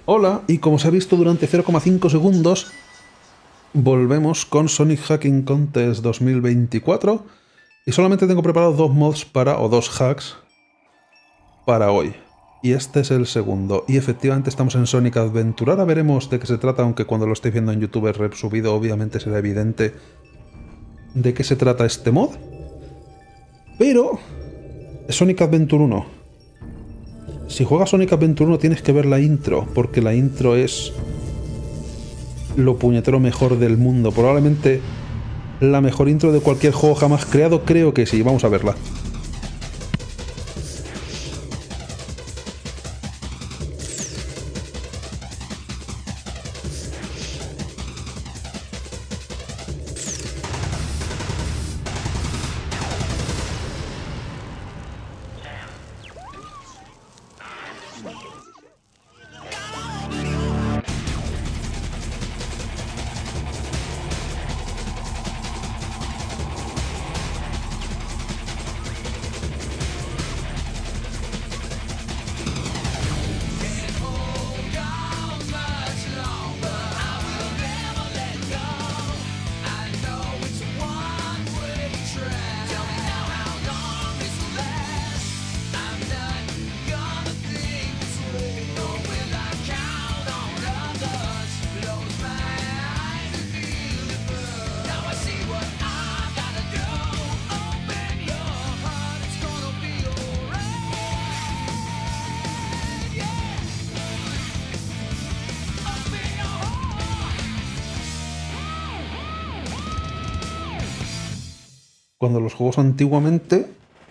Hola, y como se ha visto durante 0,5 segundos, volvemos con Sonic Hacking Contest 2024 y solamente tengo preparados dos mods o dos hacks para hoy. Y este es el segundo. Y efectivamente estamos en Sonic Adventure. Ahora veremos de qué se trata, aunque cuando lo estéis viendo en YouTube resubido obviamente será evidente de qué se trata este mod. Pero es Sonic Adventure 1. Si juegas Sonic Adventure 1 tienes que ver la intro, porque la intro es lo puñetero mejor del mundo. Probablemente la mejor intro de cualquier juego jamás creado, creo que sí. Vamos a verla. Cuando los juegos antiguamente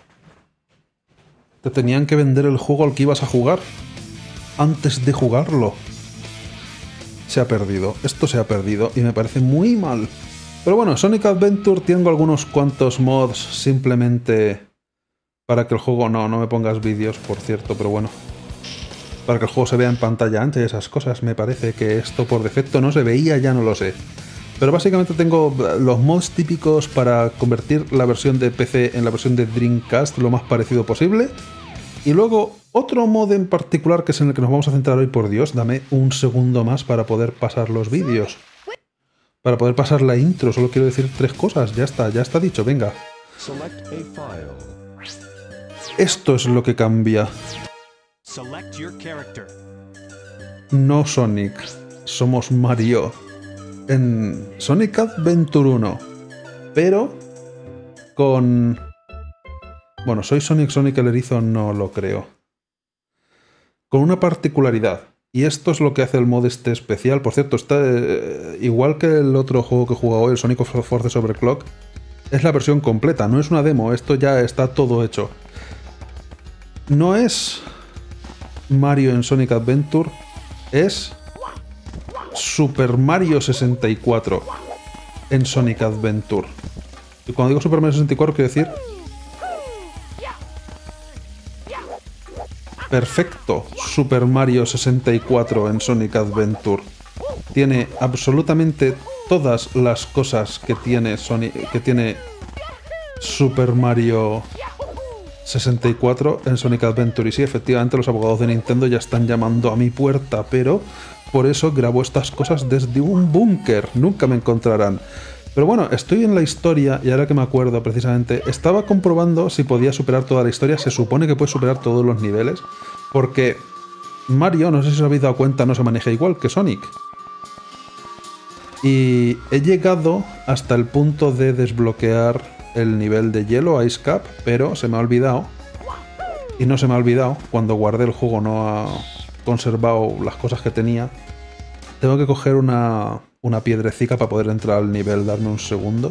te tenían que vender el juego al que ibas a jugar antes de jugarlo. Se ha perdido, esto se ha perdido y me parece muy mal. Pero bueno, Sonic Adventure tengo algunos cuantos mods simplemente para que el juego... No me pongas vídeos, por cierto, pero bueno. Para que el juego se vea en pantalla ancha y esas cosas. Me parece que esto por defecto no se veía, ya no lo sé. Pero básicamente tengo los mods típicos para convertir la versión de PC en la versión de Dreamcast lo más parecido posible. Y luego otro mod en particular que es en el que nos vamos a centrar hoy. Por Dios, dame un segundo más para poder pasar los vídeos. Para poder pasar la intro, solo quiero decir tres cosas. Ya está dicho, venga. Esto es lo que cambia. No Sonic, somos Mario. En Sonic Adventure 1, pero con... Bueno, soy Sonic el erizo, no lo creo. Con una particularidad, y esto es lo que hace el mod este especial. Por cierto, está igual que el otro juego que he jugado hoy, el Sonic Forces Overclock, es la versión completa, no es una demo, esto ya está todo hecho. No es Mario en Sonic Adventure, es Super Mario 64 en Sonic Adventure. Y cuando digo Super Mario 64 quiero decir perfecto Super Mario 64 en Sonic Adventure. Tiene absolutamente todas las cosas que tiene Super Mario 64 en Sonic Adventure. Y sí, efectivamente los abogados de Nintendo ya están llamando a mi puerta, pero por eso grabo estas cosas desde un búnker. Nunca me encontrarán. Pero bueno, estoy en la historia y ahora que me acuerdo precisamente, estaba comprobando si podía superar toda la historia. Se supone que puedes superar todos los niveles, porque Mario, no sé si os habéis dado cuenta, no se maneja igual que Sonic. Y he llegado hasta el punto de desbloquear el nivel de hielo, Ice Cap, pero se me ha olvidado. Y no se me ha olvidado, cuando guardé el juego no ha conservado las cosas que tenía. Tengo que coger una piedrecica para poder entrar al nivel. Darme un segundo.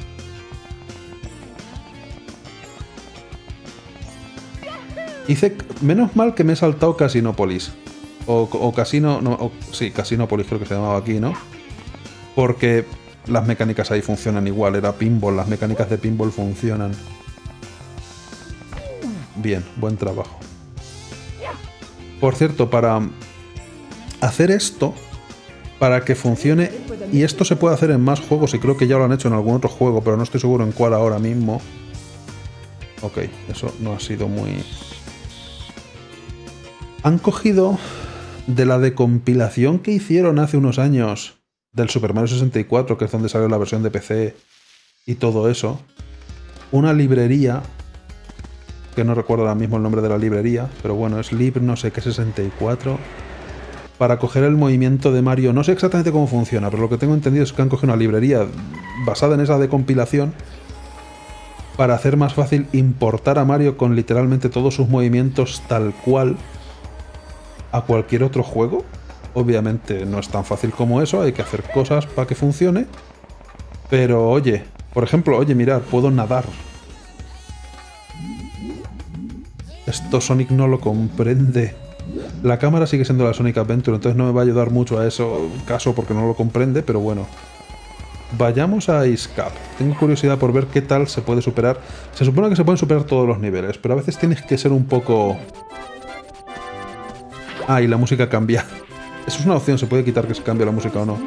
Menos mal que me he saltado Casinopolis. O Casino... No, sí, Casinopolis creo que se llamaba aquí, ¿no? Porque las mecánicas ahí funcionan igual. Era pinball, las mecánicas de pinball funcionan. Bien, buen trabajo. Por cierto, para hacer esto, para que funcione, y esto se puede hacer en más juegos y creo que ya lo han hecho en algún otro juego, pero no estoy seguro en cuál ahora mismo. Ok, eso no ha sido muy... Han cogido de la decompilación que hicieron hace unos años del Super Mario 64, que es donde salió la versión de PC y todo eso, una librería, que no recuerdo ahora mismo el nombre de la librería, pero bueno, es lib no sé qué 64, para coger el movimiento de Mario. No sé exactamente cómo funciona, pero lo que tengo entendido es que han cogido una librería basada en esa decompilación para hacer más fácil importar a Mario con literalmente todos sus movimientos tal cual a cualquier otro juego. Obviamente no es tan fácil como eso, hay que hacer cosas para que funcione. Pero oye, por ejemplo, oye, mirad, puedo nadar. Esto Sonic no lo comprende. La cámara sigue siendo la Sonic Adventure, entonces no me va a ayudar mucho a eso caso porque no lo comprende, pero bueno. Vayamos a Ice Cap. Tengo curiosidad por ver qué tal se puede superar. Se supone que se pueden superar todos los niveles, pero a veces tienes que ser un poco... Ah, y la música cambia. Eso es una opción, se puede quitar que se cambie la música o no.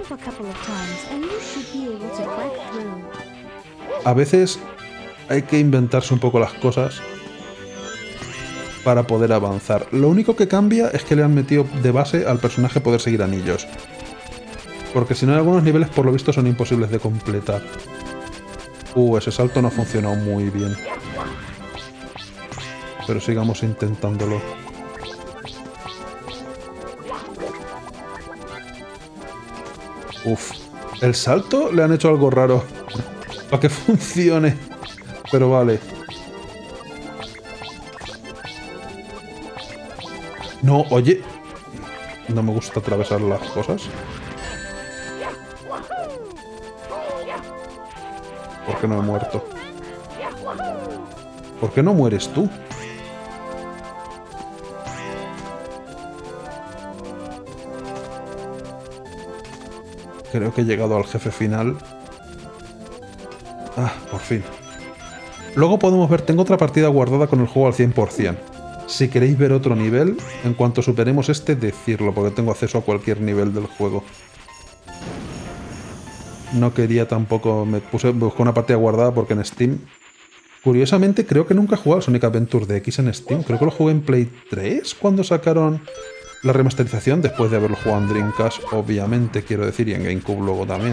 A veces hay que inventarse un poco las cosas para poder avanzar. Lo único que cambia es que le han metido de base al personaje poder seguir anillos. Porque si no, algunos niveles por lo visto son imposibles de completar. Ese salto no ha funcionado muy bien. Pero sigamos intentándolo. El salto le han hecho algo raro. Para que funcione. Pero vale. No, oye. No me gusta atravesar las cosas. ¿Por qué no he muerto? ¿Por qué no mueres tú? Creo que he llegado al jefe final. Ah, por fin. Luego podemos ver, tengo otra partida guardada con el juego al 100%. Si queréis ver otro nivel, en cuanto superemos este, decirlo, porque tengo acceso a cualquier nivel del juego. No quería tampoco... busqué una partida guardada porque en Steam... Curiosamente, creo que nunca he jugado al Sonic Adventure DX en Steam. Creo que lo jugué en Play 3 cuando sacaron la remasterización, después de haberlo jugado en Dreamcast, obviamente, quiero decir, y en GameCube luego también.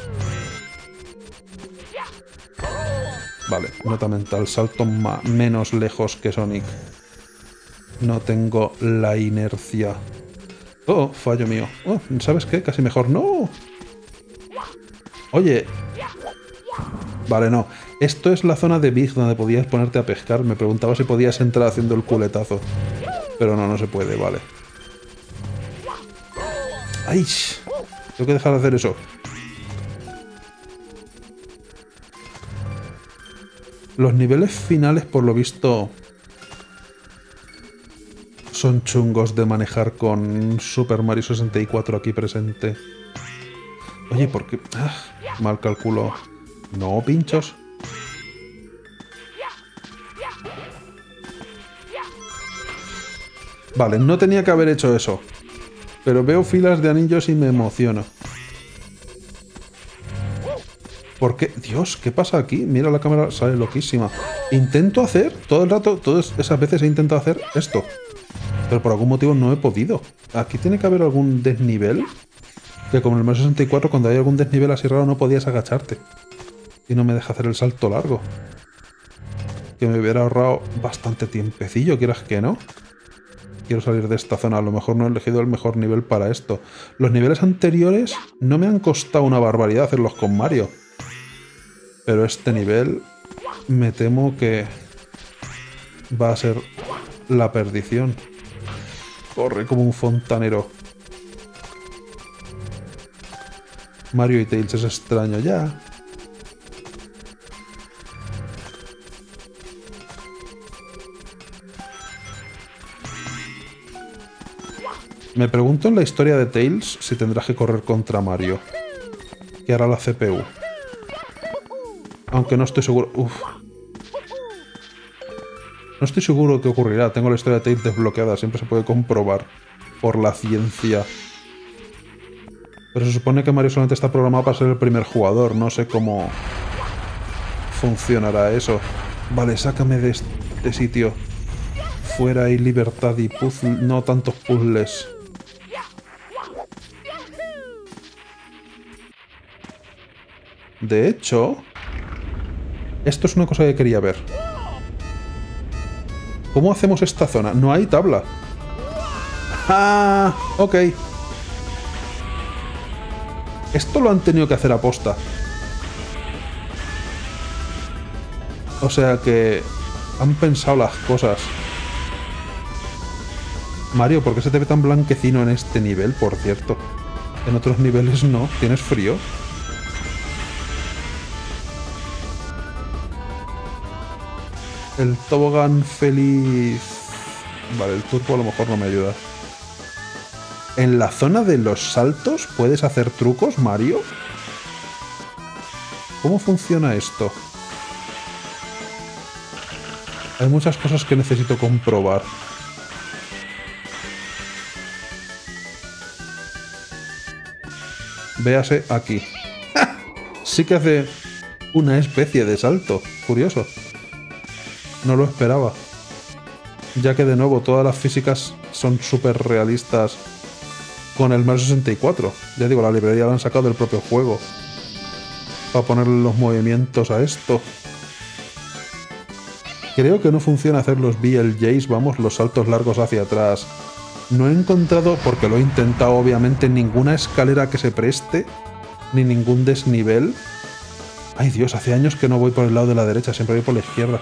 Vale, nota mental, salto menos lejos que Sonic. No tengo la inercia. Oh, fallo mío. Oh, ¿sabes qué? Casi mejor. ¡No! Oye. Vale, no. Esto es la zona de Big donde podías ponerte a pescar. Me preguntaba si podías entrar haciendo el culetazo. Pero no, no se puede, vale. ¡Ay! Tengo que dejar de hacer eso. Los niveles finales, por lo visto, son chungos de manejar con Super Mario 64 aquí presente. Oye, ¿por qué? Mal calculo. No, pinchos. Vale, no tenía que haber hecho eso. Pero veo filas de anillos y me emociono. ¿Por qué? Dios, ¿qué pasa aquí? Mira, la cámara sale loquísima. Intento hacer, todo el rato, todas esas veces he intentado hacer esto. Pero por algún motivo no he podido. Aquí tiene que haber algún desnivel. Que como en el Mario 64, cuando hay algún desnivel así raro, no podías agacharte. Y no me deja hacer el salto largo. Que me hubiera ahorrado bastante tiempecillo, quieras que no. Quiero salir de esta zona. A lo mejor no he elegido el mejor nivel para esto. Los niveles anteriores no me han costado una barbaridad hacerlos con Mario. Pero este nivel me temo que va a ser la perdición. Corre como un fontanero. Mario y Tails es extraño ya. Me pregunto en la historia de Tails si tendrás que correr contra Mario. ¿Qué hará la CPU? Aunque no estoy seguro... No estoy seguro qué ocurrirá. Tengo la historia de Tails desbloqueada. Siempre se puede comprobar por la ciencia. Pero se supone que Mario solamente está programado para ser el primer jugador. No sé cómo funcionará eso. Vale, sácame de este sitio. Fuera hay libertad y puzzle, no tantos puzzles. De hecho, esto es una cosa que quería ver. ¿Cómo hacemos esta zona? No hay tabla. Ah, ok. Esto lo han tenido que hacer a posta. O sea que han pensado las cosas. Mario, ¿por qué se te ve tan blanquecino en este nivel, por cierto? En otros niveles no. ¿Tienes frío? El tobogán feliz... Vale, el turbo a lo mejor no me ayuda. ¿En la zona de los saltos puedes hacer trucos, Mario? ¿Cómo funciona esto? Hay muchas cosas que necesito comprobar. Véase aquí. ¡Ja! Sí que hace una especie de salto. Curioso. No lo esperaba. Ya que de nuevo todas las físicas son súper realistas con el Mario 64. Ya digo, la librería la han sacado del propio juego. Para ponerle los movimientos a esto. Creo que no funciona hacer los VLJs, vamos, los saltos largos hacia atrás. No he encontrado, porque lo he intentado obviamente, ninguna escalera que se preste, ni ningún desnivel. Ay Dios, hace años que no voy por el lado de la derecha, siempre voy por la izquierda.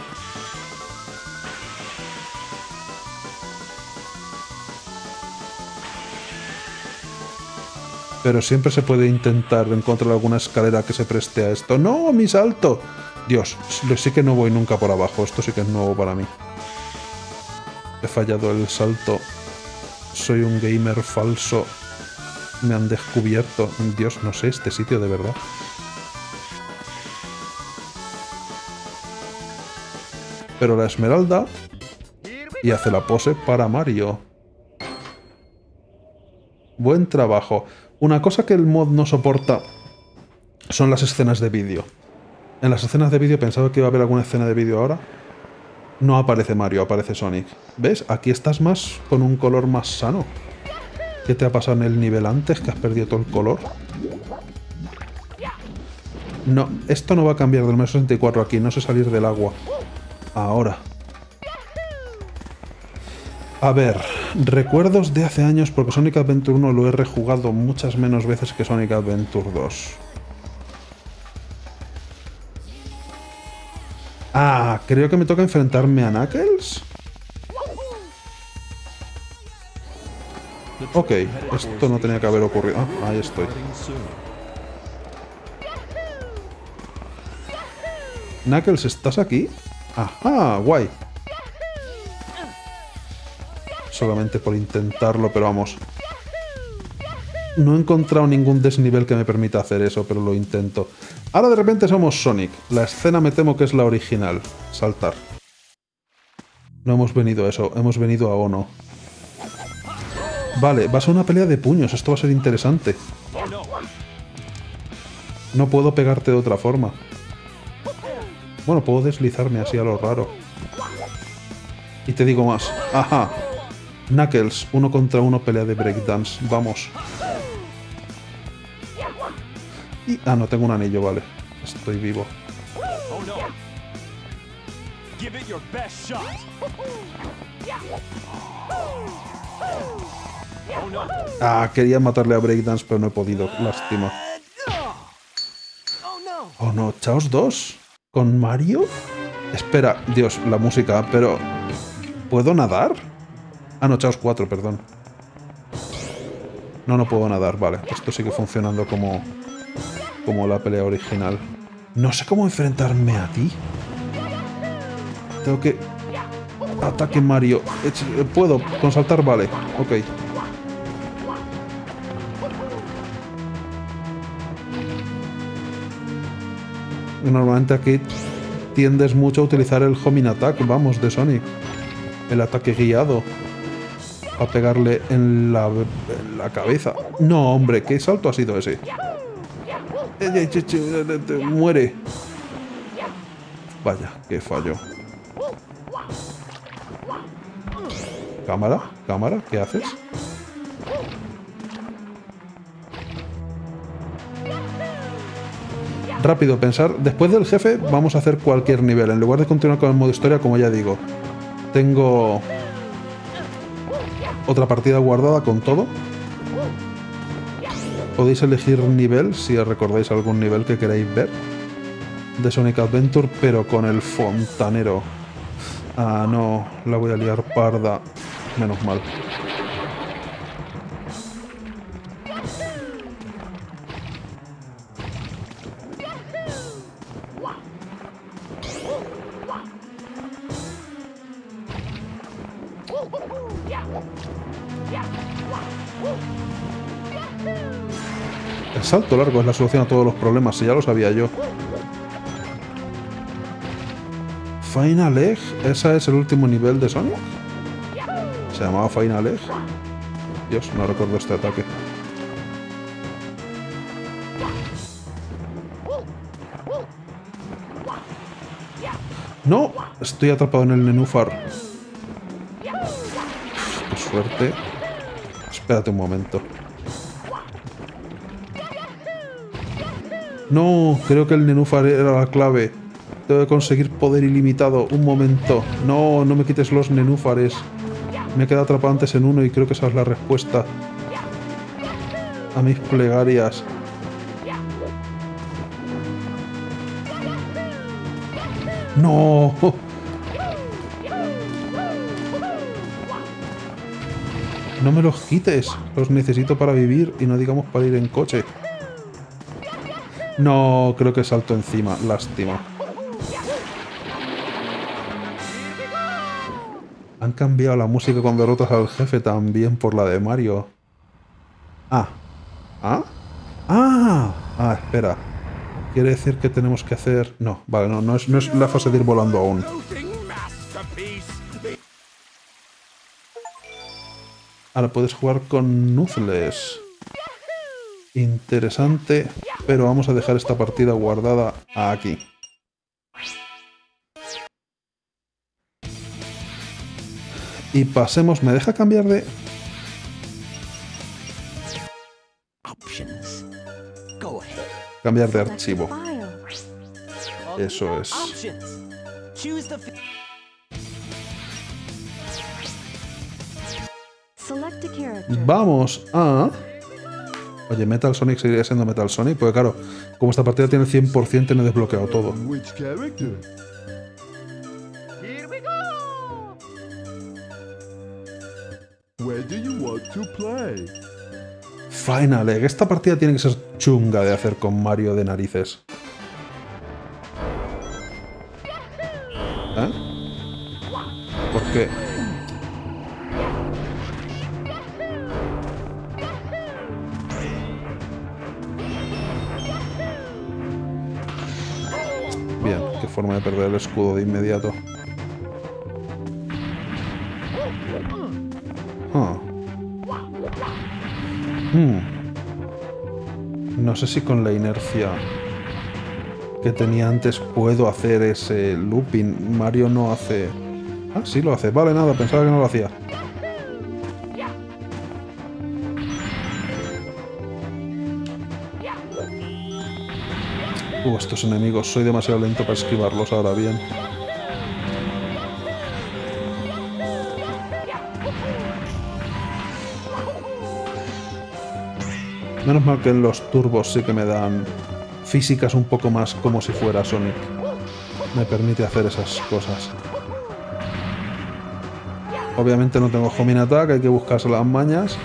Pero siempre se puede intentar encontrar alguna escalera que se preste a esto. ¡No, mi salto! Dios, sí que no voy nunca por abajo, esto sí que es nuevo para mí. He fallado el salto. Soy un gamer falso. Me han descubierto. Dios, no sé, este sitio de verdad. Pero la esmeralda... Y hace la pose para Mario. Buen trabajo. Una cosa que el mod no soporta son las escenas de vídeo. En las escenas de vídeo pensaba que iba a haber alguna escena de vídeo ahora. No aparece Mario, aparece Sonic. ¿Ves? Aquí estás más con un color más sano. ¿Qué te ha pasado en el nivel antes? ¿Que has perdido todo el color? No, esto no va a cambiar del Mario 64 aquí. No sé salir del agua. Ahora. A ver, recuerdos de hace años, porque Sonic Adventure 1 lo he rejugado muchas menos veces que Sonic Adventure 2. Ah, creo que me toca enfrentarme a Knuckles. Ok, esto no tenía que haber ocurrido. Ah, ahí estoy. Knuckles, ¿estás aquí? Ajá, guay. Solamente por intentarlo, pero vamos. No he encontrado ningún desnivel que me permita hacer eso, pero lo intento. Ahora de repente somos Sonic. La escena me temo que es la original. Saltar. No hemos venido a eso, hemos venido a Ono. Vale, va a ser una pelea de puños, esto va a ser interesante. No puedo pegarte de otra forma. Bueno, puedo deslizarme así a lo raro. Y te digo más. Ajá. Knuckles, 1 contra 1 pelea de breakdance. Vamos. Y... ah, no, tengo un anillo, vale. Estoy vivo. Ah, quería matarle a breakdance, pero no he podido. Lástima. Oh no, Chaos 2. ¿Con Mario? Espera, Dios, la música, pero... ¿puedo nadar? Ah, no, Chaos 4, perdón. No, no puedo nadar, vale. Esto sigue funcionando como la pelea original. No sé cómo enfrentarme a ti. Tengo que... ataque Mario. Puedo, con saltar vale. Ok. Normalmente aquí tiendes mucho a utilizar el homing attack, vamos, de Sonic. El ataque guiado. A pegarle en la cabeza. No, hombre, ¿qué salto ha sido ese? Muere. Vaya, qué fallo. ¿Cámara? ¿Cámara? ¿Qué haces? Rápido, pensar. Después del jefe vamos a hacer cualquier nivel. En lugar de continuar con el modo historia, como ya digo. Tengo otra partida guardada con todo. Podéis elegir nivel, si recordáis algún nivel que queréis ver. De Sonic Adventure, pero con el fontanero. Ah, no. La voy a liar parda. Menos mal. El salto largo es la solución a todos los problemas, si ya lo sabía yo. Final Egg, ¿ese es el último nivel de Sonic? ¿Se llamaba Final Egg? Dios, no recuerdo este ataque. ¡No! Estoy atrapado en el nenúfar. ¡Qué suerte! Espérate un momento. No, creo que el nenúfar era la clave. Tengo que conseguir poder ilimitado. Un momento. No, no me quites los nenúfares. Me he quedado atrapado antes en uno y creo que esa es la respuesta a mis plegarias. ¡No! No me los quites. Los necesito para vivir y no digamos para ir en coche. No, creo que salto encima. Lástima. Han cambiado la música cuando derrotas al jefe también por la de Mario. Ah. ¿Ah? ¡Ah! Ah, espera. Quiere decir que tenemos que hacer... No, vale, no es la fase de ir volando aún. Ahora puedes jugar con Nuzles. Interesante, pero vamos a dejar esta partida guardada aquí. Y pasemos... ¿Me deja cambiar de...? Cambiar de archivo. Eso es. Vamos a... Oye, Metal Sonic seguiría siendo Metal Sonic, porque claro, como esta partida tiene el 100%, tiene desbloqueado todo. Final Egg. Esta partida tiene que ser chunga de hacer con Mario de narices. ¿Eh? ¿Por qué? Bien, qué forma de perder el escudo de inmediato. No sé si con la inercia que tenía antes puedo hacer ese looping. Mario no hace... Ah, sí lo hace. Vale, nada, pensaba que no lo hacía. Estos enemigos. Soy demasiado lento para esquivarlos ahora bien. Menos mal que en los turbos sí que me dan físicas un poco más como si fuera Sonic. Me permite hacer esas cosas. Obviamente no tengo homing attack, hay que buscarse las mañas.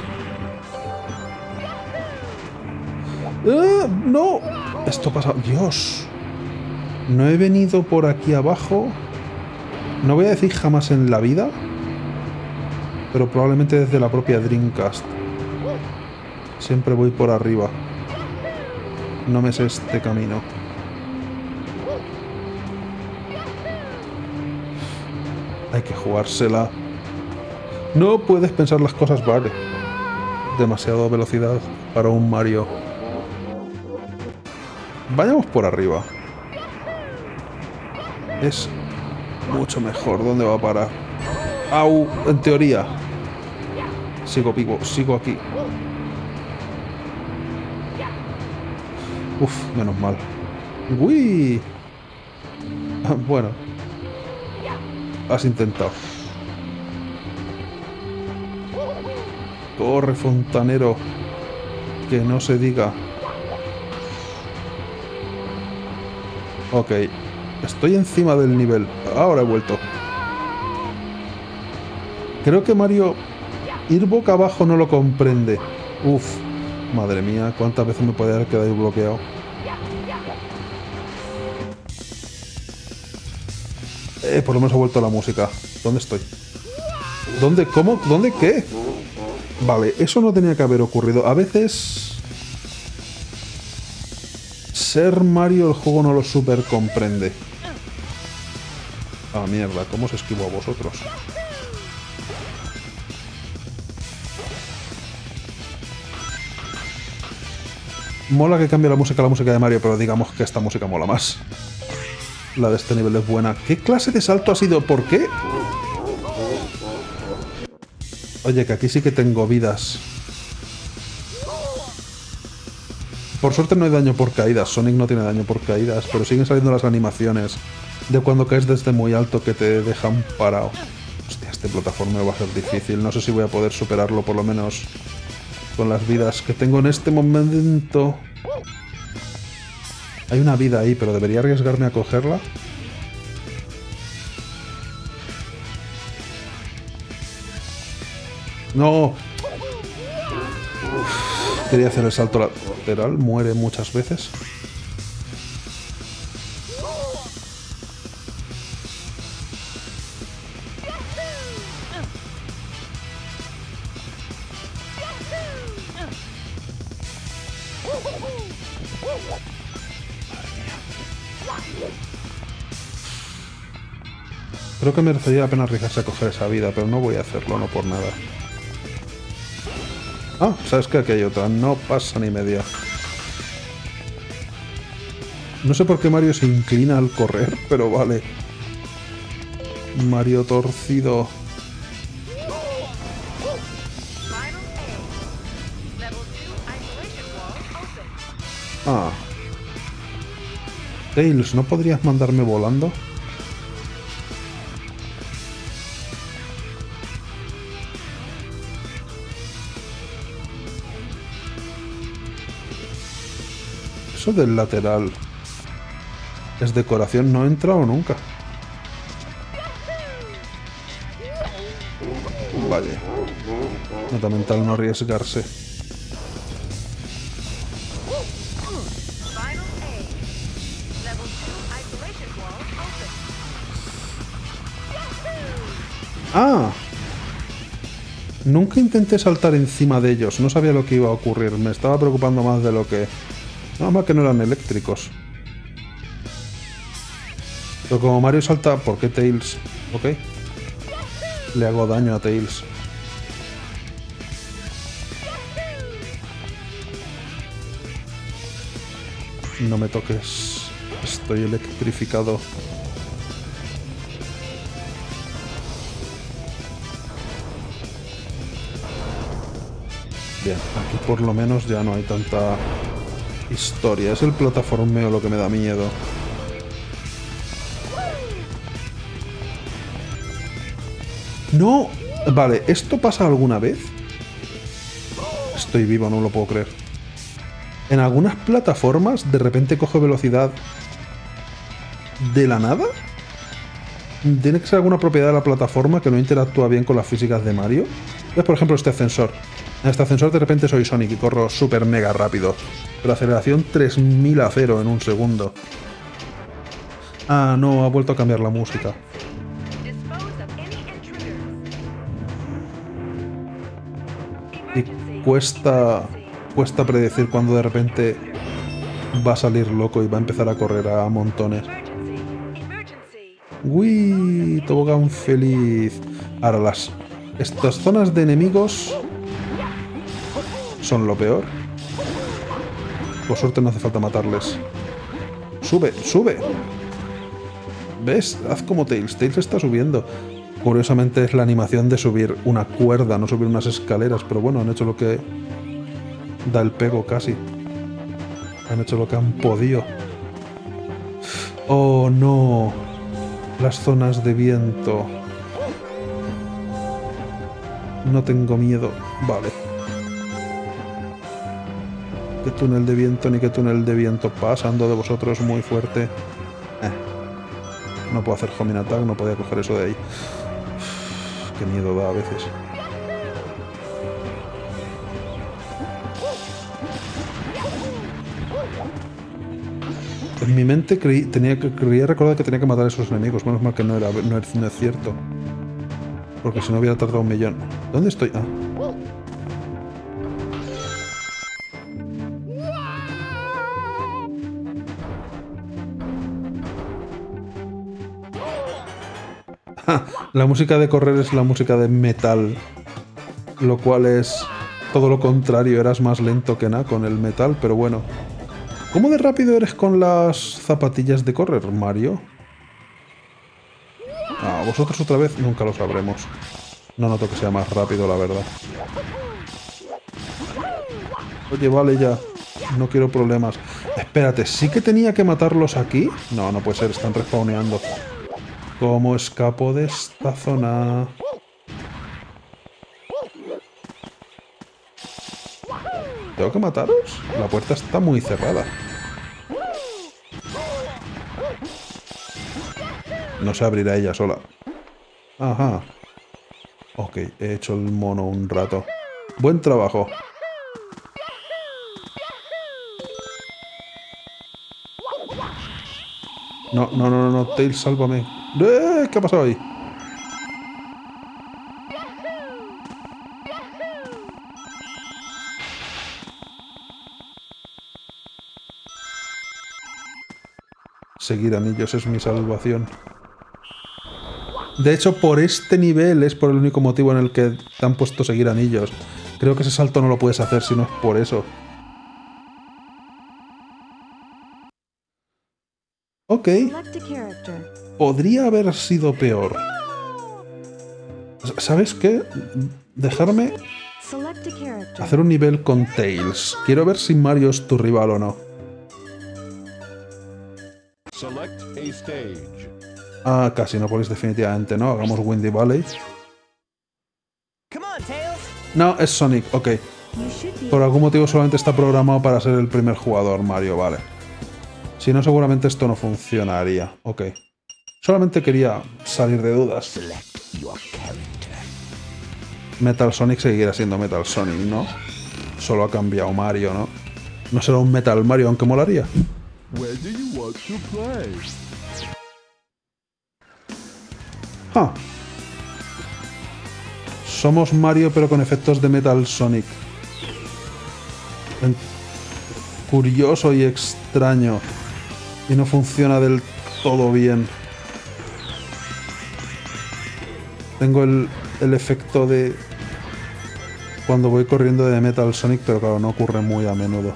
¡No! Esto pasa... ¡Dios! No he venido por aquí abajo. No voy a decir jamás en la vida, pero probablemente desde la propia Dreamcast. Siempre voy por arriba. No me sé este camino. Hay que jugársela. No puedes pensar las cosas, vale. Demasiada velocidad para un Mario. Vayamos por arriba. Es mucho mejor. ¿Dónde va a parar? ¡Au! En teoría. Sigo vivo, sigo aquí. Uf, menos mal. ¡Uy! Bueno. Has intentado. Corre, fontanero. Que no se diga. Ok. Estoy encima del nivel. Ahora he vuelto. Creo que Mario ir boca abajo no lo comprende. Uf. Madre mía, cuántas veces me puede haber quedado ahí bloqueado. Por lo menos ha vuelto la música. ¿Dónde estoy? ¿Dónde? ¿Cómo? ¿Dónde qué? Vale, eso no tenía que haber ocurrido. A veces... ser Mario el juego no lo super comprende. Ah, mierda, ¿cómo os esquivo a vosotros? Mola que cambie la música a la música de Mario, pero digamos que esta música mola más. La de este nivel es buena. ¿Qué clase de salto ha sido? ¿Por qué? Oye, que aquí sí que tengo vidas. Por suerte no hay daño por caídas. Sonic no tiene daño por caídas, pero siguen saliendo las animaciones de cuando caes desde muy alto que te dejan parado. Hostia, este plataforma va a ser difícil. No sé si voy a poder superarlo, por lo menos con las vidas que tengo en este momento. Hay una vida ahí, pero debería arriesgarme a cogerla. ¡No! Quería hacer el salto lateral. Muere muchas veces. Creo que merecería la pena arriesgarse a coger esa vida, pero no voy a hacerlo, no por nada. Ah, ¿sabes qué? Aquí hay otra. No pasa ni media. No sé por qué Mario se inclina al correr, pero vale. Mario torcido. Ah. Tails, ¿no podrías mandarme volando? Eso del lateral es decoración, no he entrado nunca. Vale. Nota mental no arriesgarse. ¡Ah! Nunca intenté saltar encima de ellos. No sabía lo que iba a ocurrir. Me estaba preocupando más de lo que... Nada más que no eran eléctricos. Pero como Mario salta... ¿Por qué Tails? Ok. Le hago daño a Tails. No me toques. Estoy electrificado. Bien, aquí por lo menos ya no hay tanta historia. Es el plataformeo lo que me da miedo. ¡No! Vale, ¿esto pasa alguna vez? Estoy vivo, no lo puedo creer. En algunas plataformas de repente coge velocidad de la nada. Tiene que ser alguna propiedad de la plataforma que no interactúa bien con las físicas de Mario. ¿Ves, por ejemplo, este ascensor? En este ascensor de repente soy Sonic y corro súper mega rápido. Pero aceleración 3000 a 0 en un segundo. Ah, no, ha vuelto a cambiar la música. Y cuesta predecir cuando de repente va a salir loco y va a empezar a correr a montones. ¡Uy! Tobogán feliz. Ahora estas zonas de enemigos son lo peor. Por suerte no hace falta matarles. ¡Sube! ¡Sube! ¿Ves? Haz como Tails. Tails está subiendo. Curiosamente es la animación de subir una cuerda, no subir unas escaleras. Pero bueno, han hecho lo que da el pego casi. Han hecho lo que han podido. Oh, no. Las zonas de viento. No tengo miedo. Vale. ¿Qué túnel de viento ni qué túnel de viento? Pasando de vosotros muy fuerte. No puedo hacer homing attack, no podía coger eso de ahí. Qué miedo da a veces. En mi mente creía recordar que tenía que matar a esos enemigos. Menos mal que no es cierto. Porque si no hubiera tardado un millón. ¿Dónde estoy? Ah. La música de correr es la música de metal. Lo cual es todo lo contrario. Eras más lento que nada con el metal, pero bueno. ¿Cómo de rápido eres con las zapatillas de correr, Mario? Ah, vosotros otra vez nunca lo sabremos. No noto que sea más rápido, la verdad. Oye, vale ya. No quiero problemas. Espérate, ¿sí que tenía que matarlos aquí? No, no puede ser, están respawneando. ¿Cómo escapo de esta zona? ¿Tengo que mataros? La puerta está muy cerrada. No se abrirá ella sola. Ajá. Ok, he hecho el mono un rato. Buen trabajo. No, no, no, no, Tails, sálvame. ¿Qué ha pasado ahí? Seguir anillos es mi salvación. De hecho, por este nivel es por el único motivo en el que te han puesto seguir anillos. Creo que ese salto no lo puedes hacer si no es por eso. Ok. Podría haber sido peor. ¿Sabes qué? Dejarme hacer un nivel con Tails. Quiero ver si Mario es tu rival o no. Ah, Casinopolis definitivamente no. Hagamos Windy Valley. No, es Sonic, ok. Por algún motivo solamente está programado para ser el primer jugador, Mario, vale. Si no, seguramente esto no funcionaría. Ok. Solamente quería salir de dudas. Metal Sonic seguirá siendo Metal Sonic, ¿no? Solo ha cambiado Mario, ¿no? No será un Metal Mario, aunque molaría. Ah. Somos Mario pero con efectos de Metal Sonic. Curioso y extraño. Y no funciona del todo bien. Tengo el efecto de cuando voy corriendo de Metal Sonic, pero claro, no ocurre muy a menudo.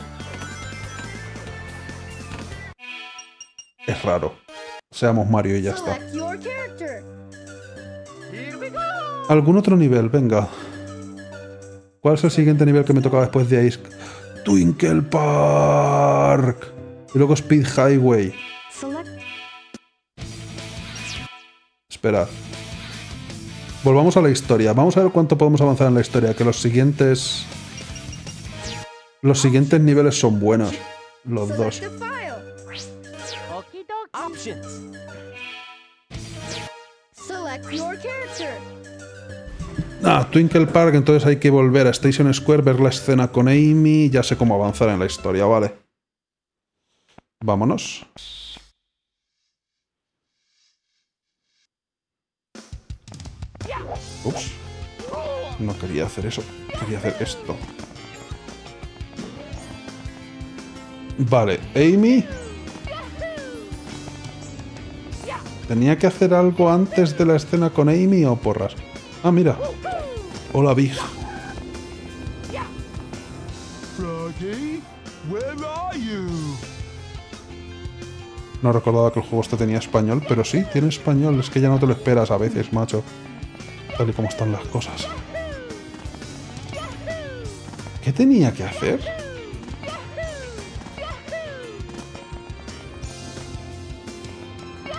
Es raro. Seamos Mario y ya está. ¿Algún otro nivel? Venga. ¿Cuál es el siguiente nivel que me tocaba después de Ice? Twinkle Park. Y luego Speed Highway. Esperad. Volvamos a la historia. Vamos a ver cuánto podemos avanzar en la historia. Que los siguientes niveles son buenos. Los dos. Ah, Twinkle Park, entonces hay que volver a Station Square, ver la escena con Amy. Ya sé cómo avanzar en la historia, vale. Vámonos. Ups. No quería hacer eso. Quería hacer esto. Vale, Amy. ¿Tenía que hacer algo antes de la escena con Amy o porras? Ah, mira. Hola, Big. No recordaba que el juego este tenía español, pero sí, tiene español. Es que ya no te lo esperas a veces, macho. Tal y como están las cosas. ¿Qué tenía que hacer?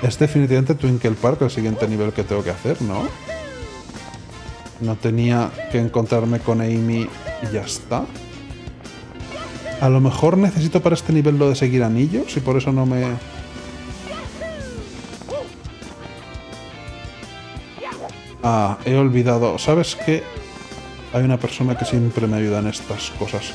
Es definitivamente Twinkle Park el siguiente nivel que tengo que hacer, ¿no? No tenía que encontrarme con Amy y ya está. A lo mejor necesito para este nivel lo de seguir anillos y por eso no me... Ah, he olvidado. ¿Sabes qué? Hay una persona que siempre me ayuda en estas cosas.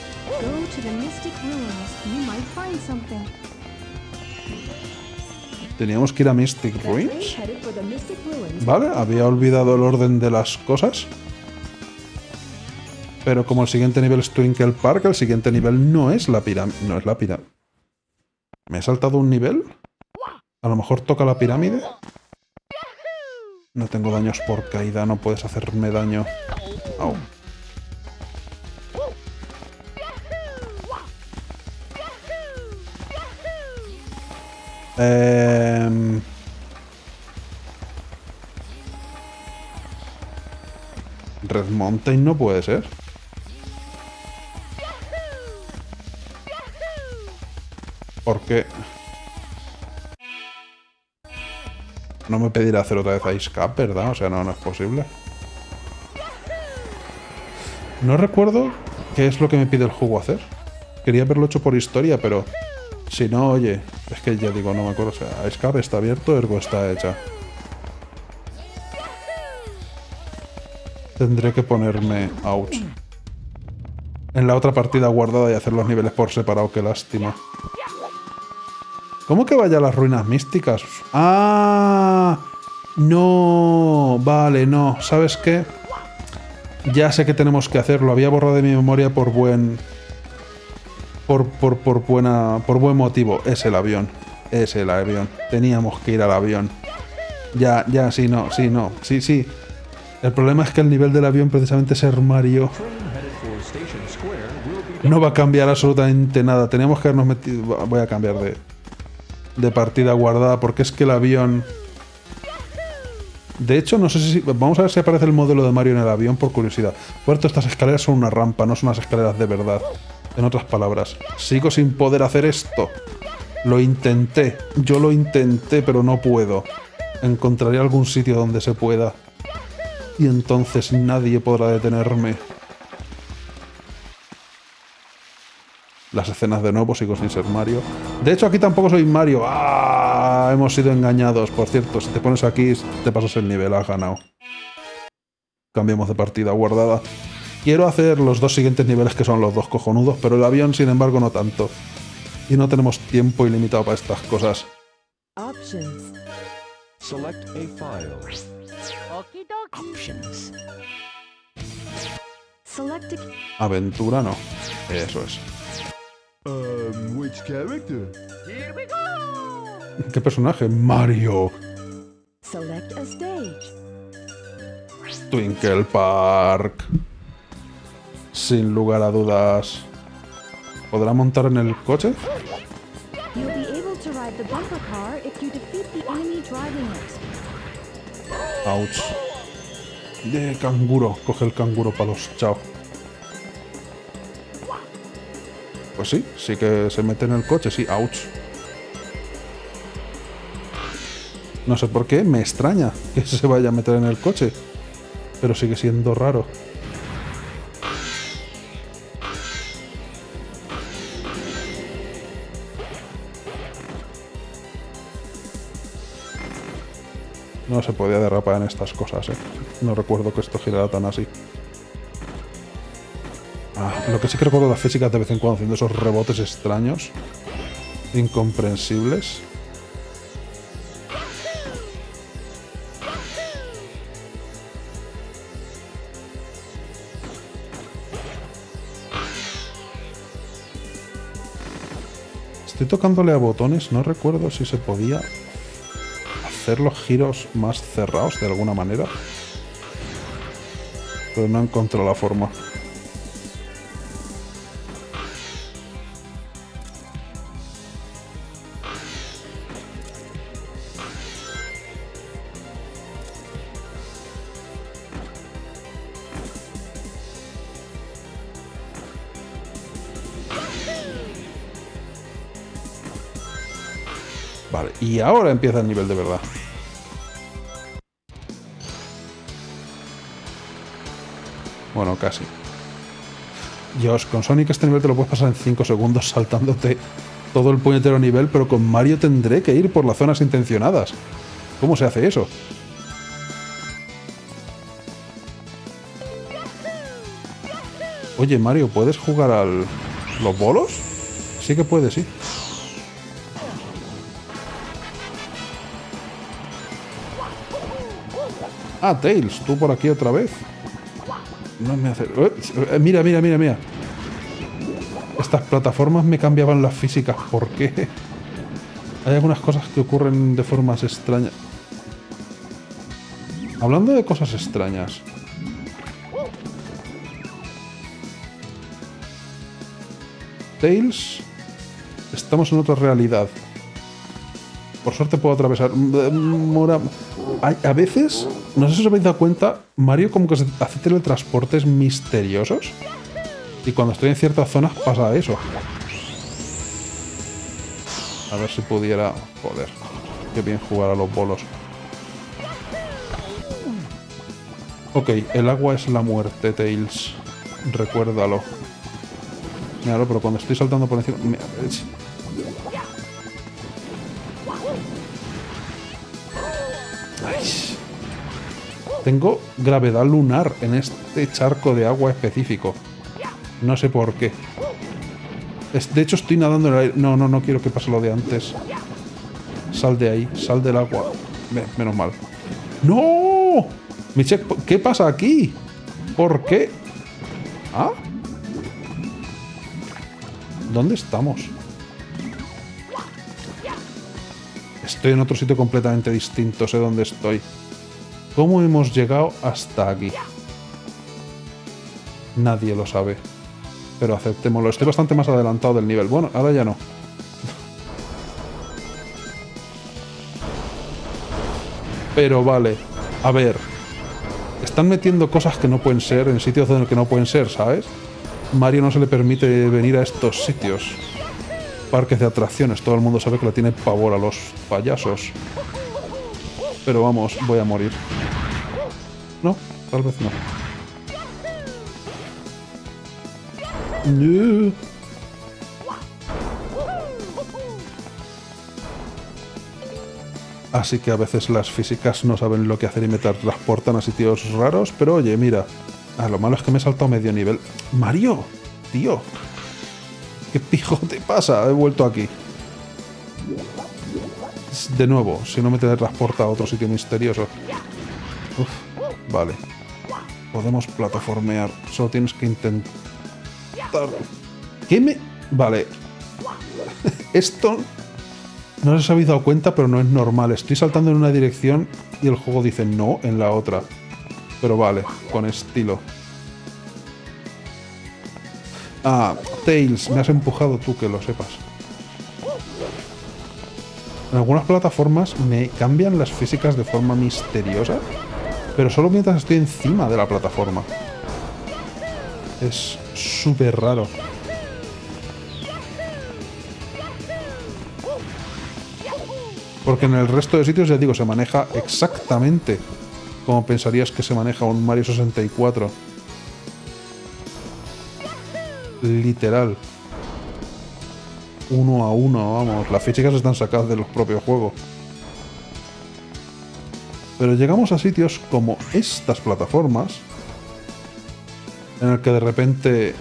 Teníamos que ir a Mystic Ruins. Vale, había olvidado el orden de las cosas. Pero como el siguiente nivel es Twinkle Park, el siguiente nivel no es la pirámide. No es la pirámide. ¿Me he saltado un nivel? A lo mejor toca la pirámide. No tengo daños por caída, no puedes hacerme daño. Au. Red Mountain no puede ser. ¿Por qué? No me pedirá hacer otra vez Ice Cap, ¿verdad? O sea, no es posible. No recuerdo qué es lo que me pide el juego hacer. Quería haberlo hecho por historia, pero... Si no, oye... Es que ya digo, no me acuerdo. O sea, Ice Cap está abierto, ergo está hecha. Tendré que ponerme... Ouch. En la otra partida guardada y hacer los niveles por separado, qué lástima. ¿Cómo que vaya a las ruinas místicas? ¡Ah! No, vale, no. ¿Sabes qué? Ya sé que tenemos que hacerlo. Había borrado de mi memoria por buen... Por buen motivo. Es el avión. Es el avión. Teníamos que ir al avión. Ya, sí, no. Sí. El problema es que el nivel del avión, precisamente ser Mario, no va a cambiar absolutamente nada. Teníamos que habernos metido... Voy a cambiar de partida guardada, porque es que el avión... De hecho, no sé si... Vamos a ver si aparece el modelo de Mario en el avión, por curiosidad. Por cierto, estas escaleras son una rampa, no son unas escaleras de verdad. En otras palabras, sigo sin poder hacer esto. Lo intenté. Yo lo intenté, pero no puedo. Encontraré algún sitio donde se pueda. Y entonces nadie podrá detenerme. Las escenas de nuevo, sigo sin ser Mario. De hecho, aquí tampoco soy Mario. ¡Ah! Hemos sido engañados. Por cierto, si te pones aquí, te pasas el nivel, has ganado. Cambiamos de partida guardada. Quiero hacer los dos siguientes niveles, que son los dos cojonudos, pero el avión, sin embargo, no tanto. Y no tenemos tiempo ilimitado para estas cosas. Options. Select a file. Options. Select a... Aventura no. Eso es. Which character? Here we go. ¿Qué personaje? Mario. Select a stage. Twinkle Park. Sin lugar a dudas. ¿Podrá montar en el coche? You'll be able to ride the bumper car if you defeat the enemy driving it. Ouch. De canguro. Coge el canguro, palos. Chao. Pues sí, sí que se mete en el coche, sí. Ouch. No sé por qué, me extraña que se vaya a meter en el coche. Pero sigue siendo raro. No se podía derrapar en estas cosas, ¿eh? No recuerdo que esto girara tan así. Lo que sí que recuerdo de las físicas de vez en cuando haciendo esos rebotes extraños. Incomprensibles. Estoy tocándole a botones, no recuerdo si se podía hacer los giros más cerrados de alguna manera. Pero no encontré la forma. Vale, y ahora empieza el nivel de verdad. Bueno, casi. Dios, con Sonic este nivel te lo puedes pasar en 5 segundos saltándote todo el puñetero nivel, pero con Mario tendré que ir por las zonas intencionadas. ¿Cómo se hace eso? Oye, Mario, ¿puedes jugar al... los bolos? Sí que puedes, sí. Ah, Tails, tú por aquí otra vez. No me hace... mira, mira, mira, mira. Estas plataformas me cambiaban las físicas. ¿Por qué? Hay algunas cosas que ocurren de formas extrañas. Hablando de cosas extrañas. Tails, estamos en otra realidad. Por suerte puedo atravesar. A veces, no sé si os habéis dado cuenta, Mario como que hace teletransportes misteriosos. Y cuando estoy en ciertas zonas pasa eso. A ver si pudiera... Joder, qué bien jugar a los bolos. Ok, el agua es la muerte, Tails. Recuérdalo. Míralo, pero cuando estoy saltando por encima... Ay. Tengo gravedad lunar en este charco de agua específico. No sé por qué. De hecho, estoy nadando en el aire. No, no, no quiero que pase lo de antes. Sal de ahí, sal del agua. Menos mal. ¡No! ¿Qué pasa aquí? ¿Por qué? ¿Ah? ¿Dónde estamos? Estoy en otro sitio completamente distinto. Sé dónde estoy. ¿Cómo hemos llegado hasta aquí? Nadie lo sabe. Pero aceptémoslo. Estoy bastante más adelantado del nivel. Bueno, ahora ya no. Pero vale. A ver. Están metiendo cosas que no pueden ser en sitios donde que no pueden ser, ¿sabes? Mario no se le permite venir a estos sitios. Parques de atracciones. Todo el mundo sabe que le tiene pavor a los payasos. Pero vamos, voy a morir. No, tal vez no. No. Así que a veces las físicas no saben lo que hacer y me transportan a sitios raros. Pero oye, mira. Lo malo es que me he saltado medio nivel. ¡Mario! Tío. ¿Qué pijo te pasa? He vuelto aquí. De nuevo, si no me teletransporta a otro sitio misterioso. Uf, vale. Podemos plataformear. Solo tienes que intentar... ¿Qué me...? Vale. Esto... No os habéis dado cuenta, pero no es normal. Estoy saltando en una dirección y el juego dice no en la otra. Pero vale, con estilo. Ah, Tails, me has empujado tú, que lo sepas. En algunas plataformas me cambian las físicas de forma misteriosa, pero solo mientras estoy encima de la plataforma. Es súper raro. Porque en el resto de sitios, ya digo, se maneja exactamente como pensarías que se maneja un Mario 64. Literal. 1 a 1, vamos. Las físicas están sacadas de los propios juegos. Pero llegamos a sitios como estas plataformas, en el que de repente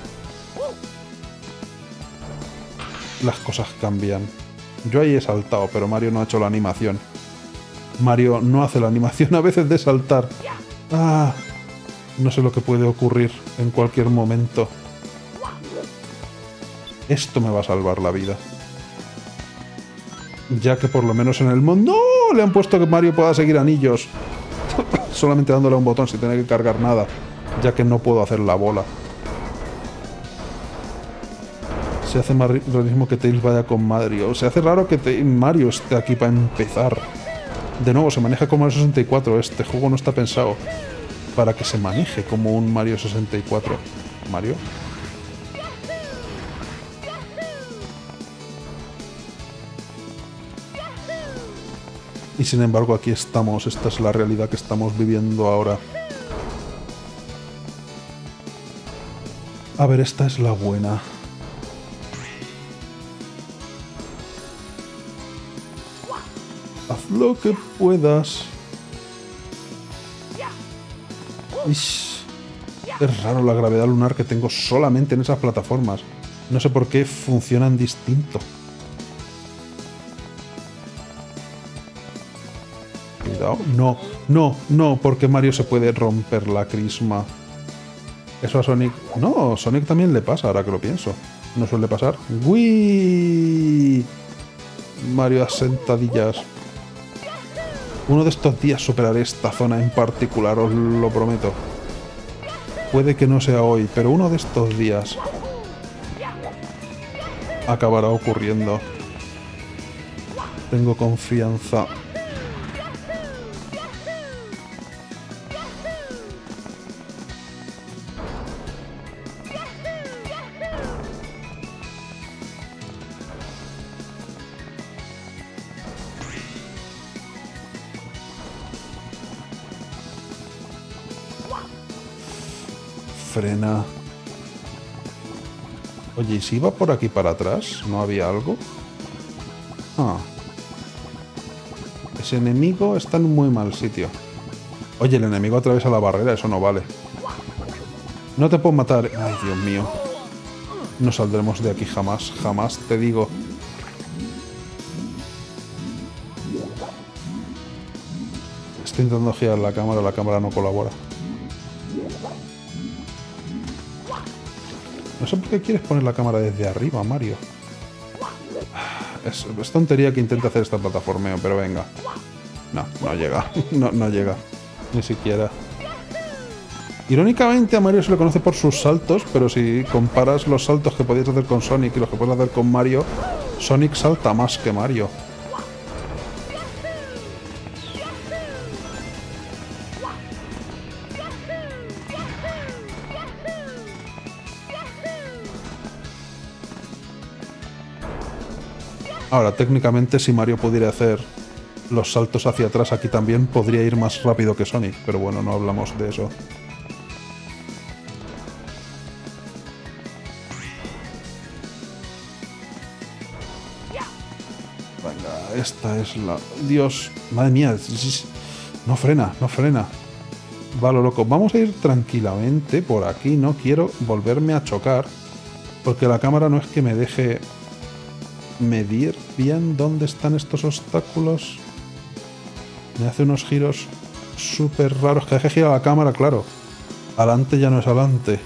las cosas cambian. Yo ahí he saltado, pero Mario no ha hecho la animación. Mario no hace la animación a veces de saltar. Ah, no sé lo que puede ocurrir en cualquier momento. Esto me va a salvar la vida. Ya que por lo menos en el mundo... ¡No! Le han puesto que Mario pueda seguir anillos. Solamente dándole a un botón sin tener que cargar nada. Ya que no puedo hacer la bola. Se hace más rarísimo que Tails vaya con Mario. Se hace raro que Mario esté aquí para empezar. De nuevo, se maneja como Mario 64. Este juego no está pensado para que se maneje como un Mario 64. ¿Mario? Y sin embargo aquí estamos, esta es la realidad que estamos viviendo ahora. A ver, esta es la buena. Haz lo que puedas. Ish. Es raro la gravedad lunar que tengo solamente en esas plataformas. No sé por qué funcionan distinto. Cuidado. No, no, no, porque Mario se puede romper la crisma. Eso a Sonic... No, Sonic también le pasa, ahora que lo pienso. No suele pasar. ¡Uy! Mario a sentadillas. Uno de estos días superaré esta zona en particular, os lo prometo. Puede que no sea hoy, pero uno de estos días acabará ocurriendo. Tengo confianza. Frena. Oye, ¿y si iba por aquí para atrás? ¿No había algo? Ah. Ese enemigo está en un muy mal sitio. Oye, el enemigo atraviesa la barrera, eso no vale. No te puedo matar. Ay, Dios mío. No saldremos de aquí jamás, jamás, te digo. Estoy intentando girar la cámara no colabora. No sé por qué quieres poner la cámara desde arriba, Mario. Es tontería que intente hacer esta plataformeo, pero venga. No, no llega. No llega. Ni siquiera. Irónicamente a Mario se le conoce por sus saltos, pero si comparas los saltos que podías hacer con Sonic y los que puedes hacer con Mario, Sonic salta más que Mario. Ahora, técnicamente, si Mario pudiera hacer los saltos hacia atrás aquí también, podría ir más rápido que Sonic, pero bueno, no hablamos de eso. Venga, esta es la... Dios, madre mía, no frena, no frena. Va lo loco. Vamos a ir tranquilamente por aquí, no quiero volverme a chocar, porque la cámara no es que me deje medir bien dónde están estos obstáculos. Me hace unos giros súper raros. Cada vez que gira la cámara, claro, adelante ya no es adelante.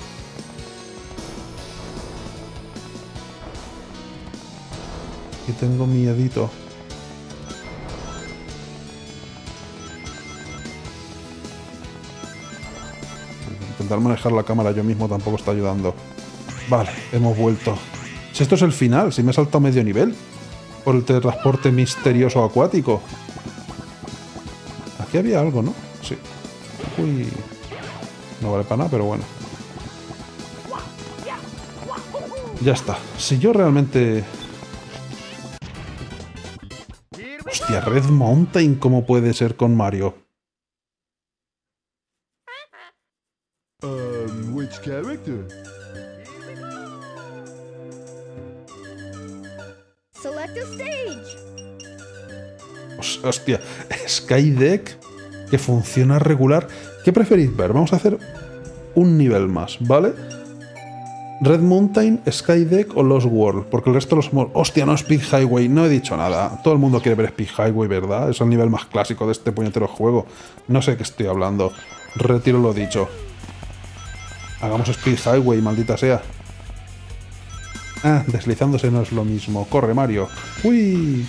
Y tengo miedito. Intentar manejar la cámara yo mismo tampoco está ayudando. Vale, hemos vuelto. Si esto es el final, si me he saltado medio nivel por el transporte misterioso acuático. Aquí había algo, ¿no? Sí. Uy. No vale para nada, pero bueno. Ya está. Si yo realmente... Hostia, Red Mountain, ¿cómo puede ser con Mario? Which character? Select a stage. Hostia, Skydeck que funciona regular. ¿Qué preferís ver? Vamos a hacer un nivel más, ¿vale? Red Mountain, Skydeck o Lost World, porque el resto los... Hostia, no, Speed Highway, no he dicho nada. Todo el mundo quiere ver Speed Highway, ¿verdad? Es el nivel más clásico de este puñetero juego. No sé de qué estoy hablando. Retiro lo dicho. Hagamos Speed Highway, maldita sea. Ah, deslizándose no es lo mismo. Corre, Mario. ¡Uy!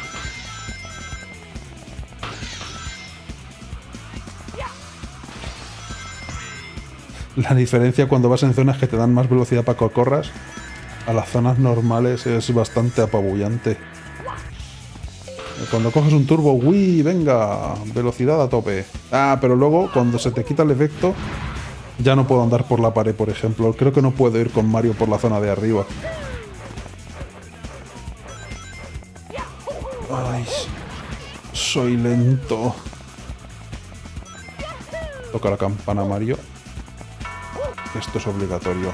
La diferencia cuando vas en zonas que te dan más velocidad para que corras a las zonas normales es bastante apabullante. Cuando coges un turbo, ¡uy! Venga, velocidad a tope. Ah, pero luego cuando se te quita el efecto ya no puedo andar por la pared, por ejemplo. Creo que no puedo ir con Mario por la zona de arriba. Ay. Soy lento. Toca la campana, Mario. Esto es obligatorio.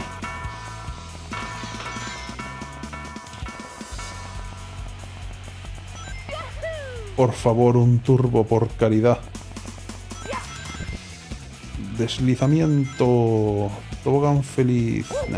Por favor, un turbo, por caridad. Deslizamiento. Tobogán feliz. Nah.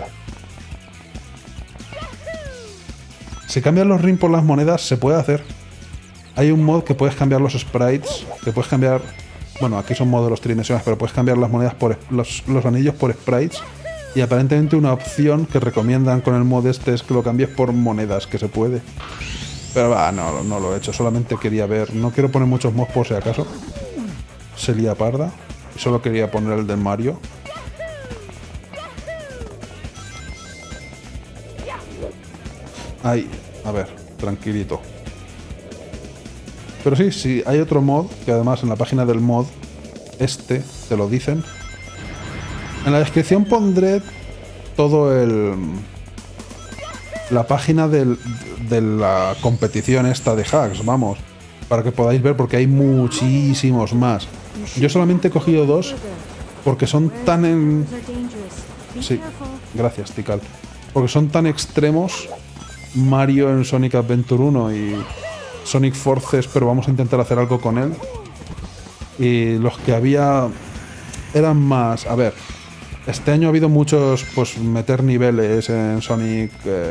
Si cambian los rings por las monedas, se puede hacer. Hay un mod que puedes cambiar los sprites. Que puedes cambiar... Bueno, aquí son modelos tridimensionales, pero puedes cambiar las monedas por... Los anillos por sprites. Y aparentemente una opción que recomiendan con el mod este es que lo cambies por monedas, que se puede. Pero va, no lo he hecho. Solamente quería ver... No quiero poner muchos mods por si acaso. Se lía parda. Y solo quería poner el del Mario. Ahí, a ver, tranquilito. Pero sí, hay otro mod, que además en la página del mod, te lo dicen. En la descripción pondré todo la página de la competición esta de hacks, vamos. Para que podáis ver, porque hay muchísimos más. Yo solamente he cogido 2, porque son tan... Sí, gracias, Tikal. Porque son tan extremos... Mario en Sonic Adventure 1 y Sonic Forces, pero vamos a intentar hacer algo con él. Y los que había eran más... A ver, este año ha habido muchos, pues, meter niveles en Sonic...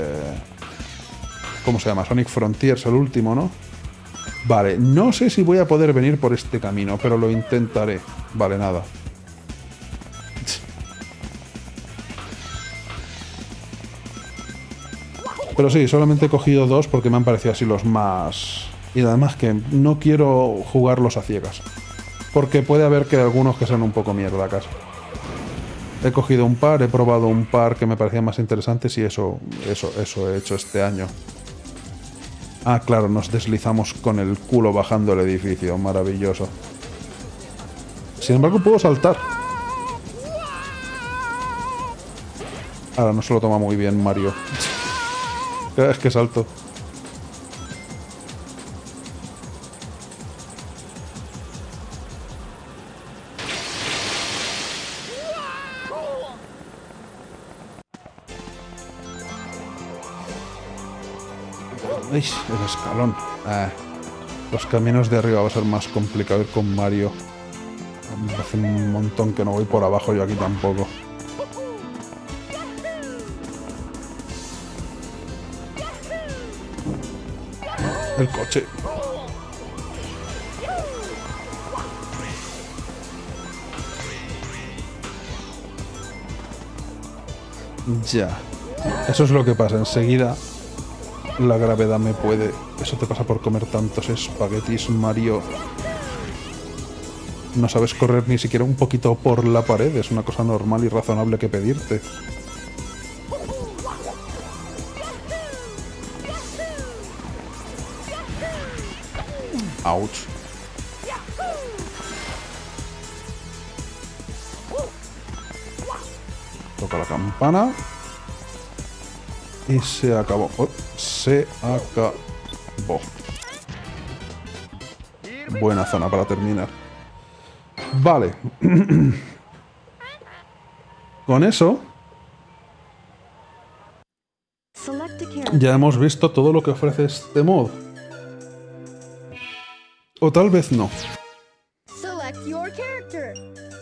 ¿cómo se llama? Sonic Frontiers, el último, ¿no? Vale, no sé si voy a poder venir por este camino, pero lo intentaré. Vale, nada. Pero sí, solamente he cogido 2 porque me han parecido así los más... Y además que no quiero jugarlos a ciegas. Porque puede haber que algunos que sean un poco mierda acaso. He cogido un par, he probado un par que me parecían más interesantes y eso he hecho este año. Ah, claro, nos deslizamos con el culo bajando el edificio. Maravilloso. Sin embargo, puedo saltar. Ahora no se lo toma muy bien Mario. Es que salto. ¡Ay! El escalón. Los caminos de arriba va a ser más complicado ir con Mario. Hace un montón que no voy por abajo, yo aquí tampoco. El coche. Ya. Eso es lo que pasa. Enseguida la gravedad me puede... Eso te pasa por comer tantos espaguetis, Mario. No sabes correr ni siquiera un poquito por la pared. Es una cosa normal y razonable que pedirte. Ouch. Toca la campana. Y se acabó. Oh, se acabó. Buena zona para terminar. Vale. Con eso ya hemos visto todo lo que ofrece este mod. O tal vez no. Select your character.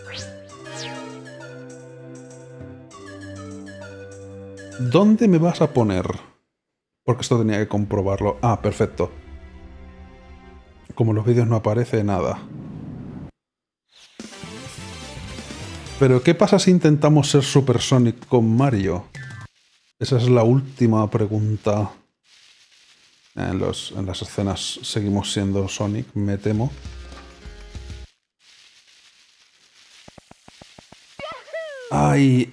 ¿Dónde me vas a poner? Porque esto tenía que comprobarlo. Ah, perfecto. Como en los vídeos no aparece nada. Pero ¿qué pasa si intentamos ser Super Sonic con Mario? Esa es la última pregunta. En las escenas seguimos siendo Sonic, me temo. Ay,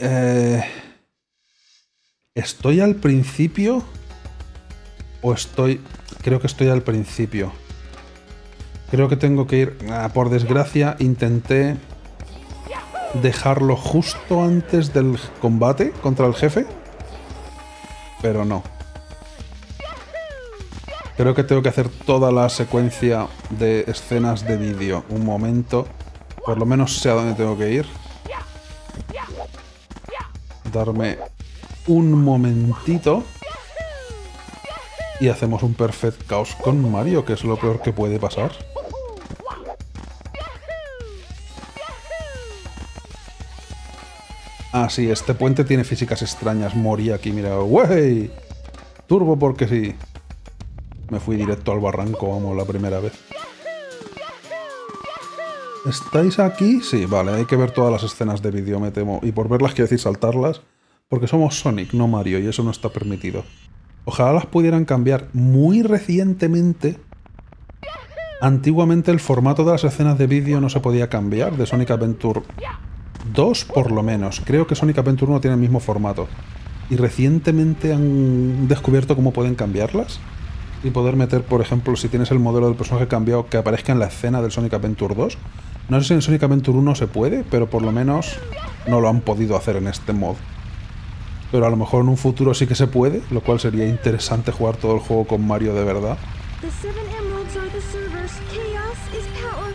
¿estoy al principio? ¿O estoy...? Creo que estoy al principio. Creo que tengo que ir... por desgracia, intenté dejarlo justo antes del combate contra el jefe. Pero no. Creo que tengo que hacer toda la secuencia de escenas de vídeo. Un momento. Por lo menos sé a dónde tengo que ir. Darme un momentito. Y hacemos un Perfect Chaos con Mario, que es lo peor que puede pasar. Ah, sí, este puente tiene físicas extrañas. Morí aquí, mira. ¡Wey! Turbo porque sí. Me fui directo al barranco, vamos, la primera vez. ¿Estáis aquí? Sí, vale, hay que ver todas las escenas de vídeo, me temo. Y por verlas quiero decir saltarlas, porque somos Sonic, no Mario, y eso no está permitido. Ojalá las pudieran cambiar muy recientemente. Antiguamente el formato de las escenas de vídeo no se podía cambiar, de Sonic Adventure 2 por lo menos. Creo que Sonic Adventure 1 tiene el mismo formato. Y recientemente han descubierto cómo pueden cambiarlas. Y poder meter, por ejemplo, si tienes el modelo del personaje cambiado, que aparezca en la escena del Sonic Adventure 2. No sé si en Sonic Adventure 1 se puede, pero por lo menos no lo han podido hacer en este mod. Pero a lo mejor en un futuro sí que se puede, lo cual sería interesante jugar todo el juego con Mario de verdad. The 7 emeralds are the servers. Chaos is power.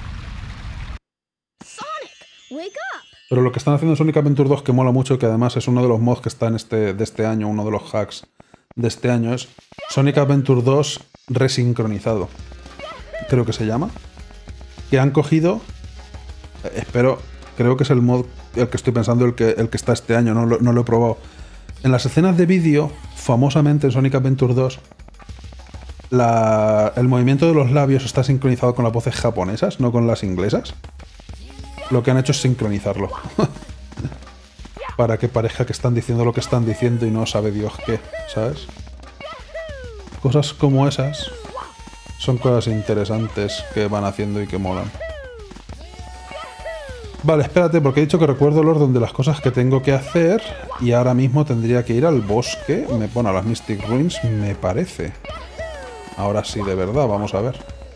Sonic, wake up! Pero lo que están haciendo en Sonic Adventure 2, que mola mucho, que además es uno de los mods que está de este año, uno de los hacks de este año, es Sonic Adventure 2 resincronizado. Creo que se llama. Que han cogido... creo que es el mod el que estoy pensando, el que está este año, no lo he probado. En las escenas de vídeo, famosamente en Sonic Adventure 2, el movimiento de los labios está sincronizado con las voces japonesas, no con las inglesas. Lo que han hecho es sincronizarlo. Para que parezca que están diciendo lo que están diciendo y no sabe Dios qué, ¿sabes? Cosas como esas son cosas interesantes que van haciendo y que molan. Vale, espérate, porque he dicho que recuerdo el orden de las cosas que tengo que hacer y ahora mismo tendría que ir al bosque. Me pone a las Mystic Ruins, me parece. Ahora sí, de verdad, vamos a ver.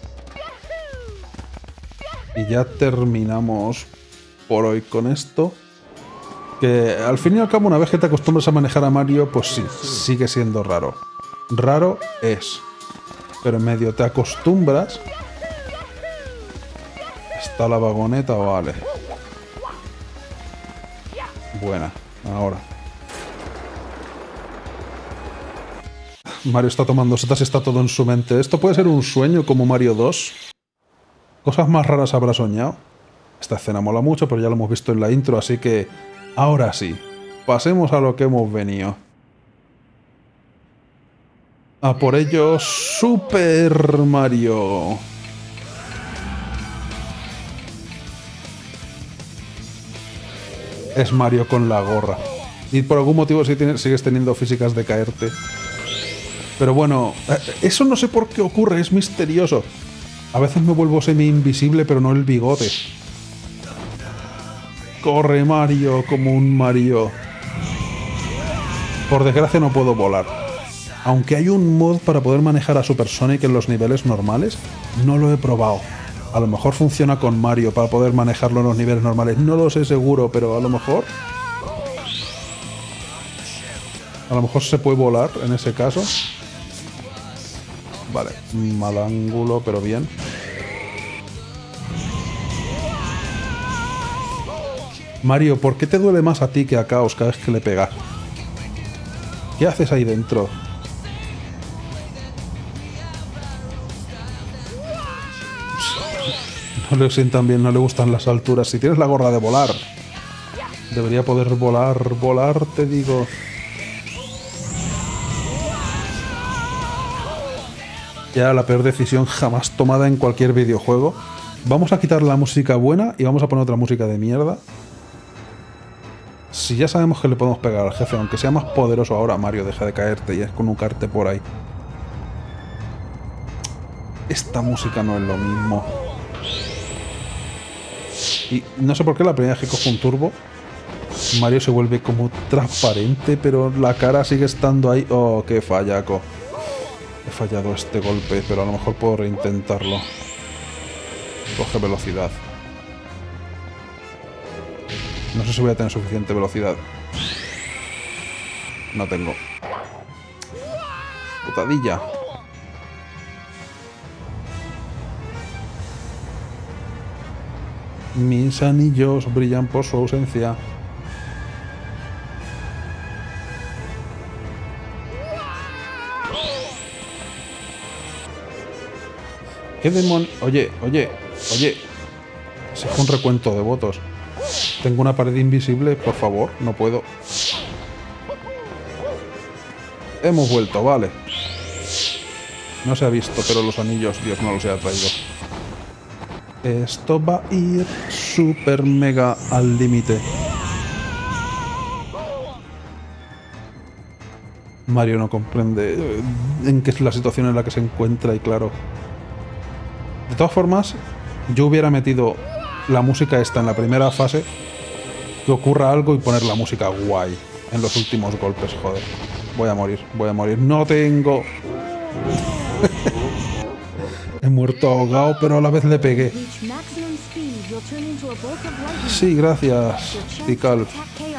Y ya terminamos por hoy con esto. Que al fin y al cabo, una vez que te acostumbras a manejar a Mario, pues sí, sigue siendo raro. Raro es. Pero en medio te acostumbras. Está la vagoneta, vale. Buena, ahora. Mario está tomando setas y está todo en su mente. ¿Esto puede ser un sueño como Mario 2? Cosas más raras habrá soñado. Esta escena mola mucho, pero ya lo hemos visto en la intro, así que... Ahora sí, pasemos a lo que hemos venido. A por ello, Super Mario. Es Mario con la gorra. Y por algún motivo sigues teniendo físicas de caerte. Pero bueno, eso no sé por qué ocurre, es misterioso. A veces me vuelvo semi-invisible, pero no el bigote. Corre Mario como un Mario. Por desgracia no puedo volar. Aunque hay un mod para poder manejar a Super Sonic en los niveles normales, no lo he probado. A lo mejor funciona con Mario para poder manejarlo en los niveles normales. No lo sé seguro, pero a lo mejor... A lo mejor se puede volar en ese caso. Vale, mal ángulo, pero bien. Mario, ¿por qué te duele más a ti que a Chaos cada vez que le pegas? ¿Qué haces ahí dentro? No le sientan bien, no le gustan las alturas. Si tienes la gorra de volar, debería poder volar, te digo. Ya la peor decisión jamás tomada en cualquier videojuego. Vamos a quitar la música buena y vamos a poner otra música de mierda. Si ya sabemos que le podemos pegar al jefe, aunque sea más poderoso ahora, Mario, deja de caerte y esconucarte por ahí. Esta música no es lo mismo. Y no sé por qué la primera vez que cojo un turbo, Mario se vuelve como transparente, pero la cara sigue estando ahí. Oh, qué fallaco. He fallado este golpe, pero a lo mejor puedo reintentarlo. Coge velocidad. No sé si voy a tener suficiente velocidad. No tengo. Putadilla. Mis anillos brillan por su ausencia. ¿Qué demonio? Oye. Si es un recuento de votos. Tengo una pared invisible, por favor, no puedo. Hemos vuelto, vale. No se ha visto, pero los anillos, Dios no los ha traído. Esto va a ir super mega al límite. Mario no comprende en qué es la situación en la que se encuentra y claro. De todas formas, yo hubiera metido la música esta en la primera fase, que ocurra algo y poner la música guay en los últimos golpes, joder. Voy a morir. No tengo... He muerto ahogado, pero a la vez le pegué. Sí, gracias, Tikal.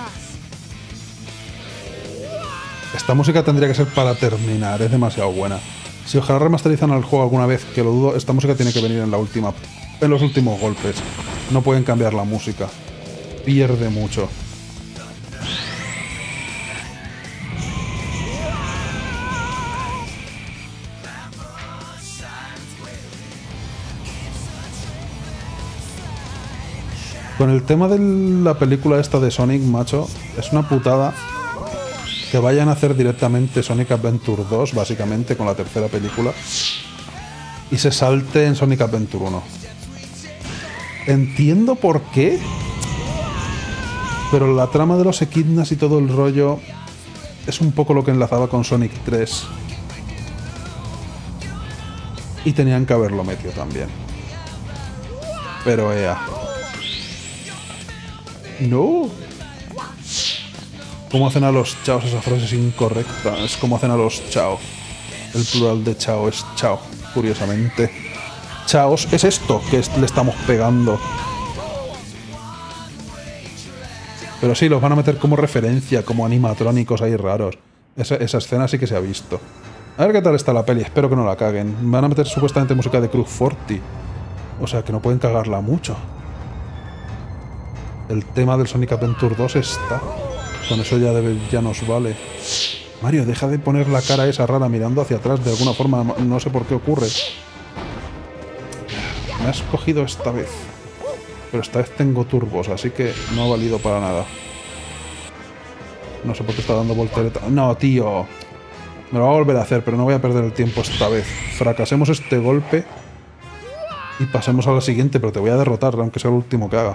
Esta música tendría que ser para terminar, es demasiado buena. Si ojalá remasterizan el juego alguna vez, que lo dudo, esta música tiene que venir en los últimos golpes. No pueden cambiar la música. Pierde mucho. Con el tema de la película esta de Sonic, macho, es una putada que vayan a hacer directamente Sonic Adventure 2, básicamente, con la tercera película, y se salte en Sonic Adventure 1. Entiendo por qué, pero la trama de los Echidnas y todo el rollo es un poco lo que enlazaba con Sonic 3. Y tenían que haberlo metido también. Pero ea. ¡No! ¿Cómo hacen a los chaos? Esa frase es incorrecta. Es como hacen a los chao. El plural de chao es chao, curiosamente. Chaos es esto que le estamos pegando. Pero sí, los van a meter como referencia, como animatrónicos ahí raros. Esa escena sí que se ha visto. A ver qué tal está la peli, espero que no la caguen. Van a meter supuestamente música de Cruz Forti. O sea que no pueden cagarla mucho. El tema del Sonic Adventure 2 está. Con eso ya nos vale. Mario, deja de poner la cara esa rara mirando hacia atrás de alguna forma. No sé por qué ocurre. Me has cogido esta vez. Pero esta vez tengo turbos, así que no ha valido para nada. No sé por qué está dando voltereta. No, tío. Me lo va a volver a hacer, pero no voy a perder el tiempo esta vez. Fracasemos este golpe y pasemos a la siguiente, pero te voy a derrotar, aunque sea el último que haga.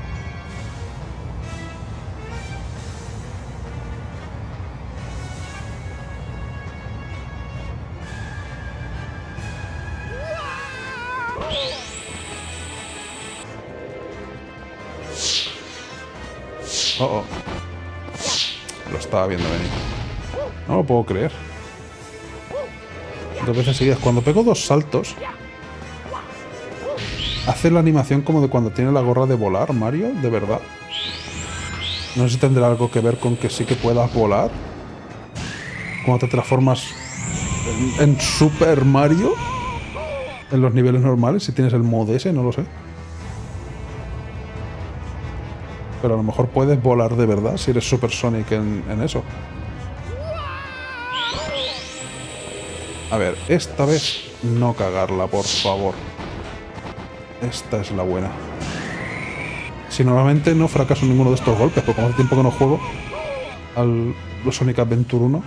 Oh, oh. Lo estaba viendo venir. No lo puedo creer. 2 veces seguidas. Cuando pego 2 saltos, hace la animación como de cuando tiene la gorra de volar, Mario, de verdad. No sé si tendrá algo que ver con que sí que puedas volar. Cuando te transformas en Super Mario, en los niveles normales, si tienes el mod ese, no lo sé. Pero a lo mejor puedes volar de verdad si eres Super Sonic en eso. A ver, esta vez no cagarla, por favor. Esta es la buena. Si normalmente no fracaso en ninguno de estos golpes, porque como hace tiempo que no juego al Sonic Adventure 1.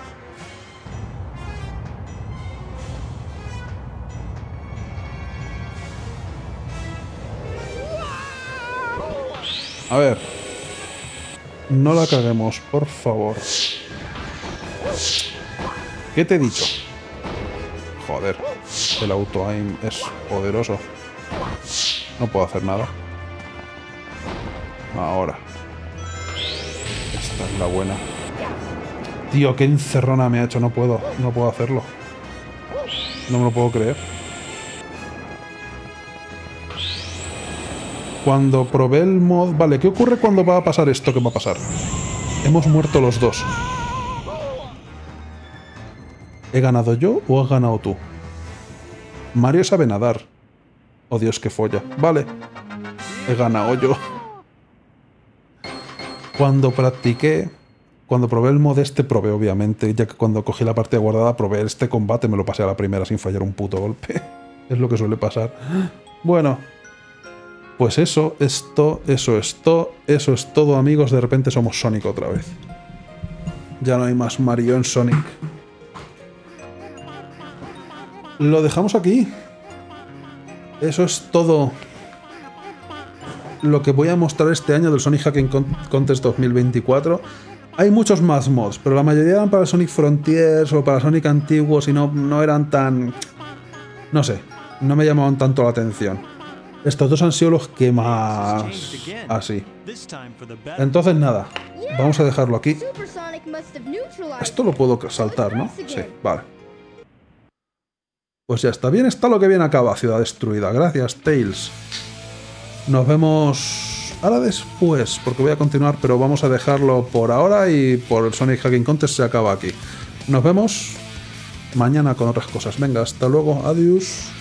A ver. No la caguemos, por favor. ¿Qué te he dicho? Joder, el auto-aim es poderoso. No puedo hacer nada. Ahora. Esta es la buena. Tío, qué encerrona me ha hecho. No puedo hacerlo. No me lo puedo creer. Cuando probé el mod... Vale, ¿qué ocurre cuando va a pasar esto que va a pasar? Hemos muerto los dos. ¿He ganado yo o has ganado tú? Mario sabe nadar. Oh, Dios, qué folla. Vale. he ganado yo. Cuando practiqué, cuando probé el mod este, probé obviamente, ya que cuando cogí la partida guardada, probé este combate, me lo pasé a la primera sin fallar un puto golpe. Es lo que suele pasar. Bueno, pues eso es todo, amigos. De repente somos Sonic otra vez. Ya no hay más Mario en Sonic. Lo dejamos aquí. Eso es todo lo que voy a mostrar este año del Sonic Hacking Contest 2024. Hay muchos más mods, pero la mayoría eran para Sonic Frontiers o para Sonic antiguos y no eran tan... No sé, no me llamaban tanto la atención. Estos dos han sido los que más... Así. Entonces nada, vamos a dejarlo aquí. Esto lo puedo saltar, ¿no? Sí, vale. Pues ya está. Bien está lo que bien acaba, Ciudad Destruida. Gracias, Tails. Nos vemos ahora después, porque voy a continuar, pero vamos a dejarlo por ahora y por el Sonic Hacking Contest se acaba aquí. Nos vemos mañana con otras cosas. Venga, hasta luego. Adiós.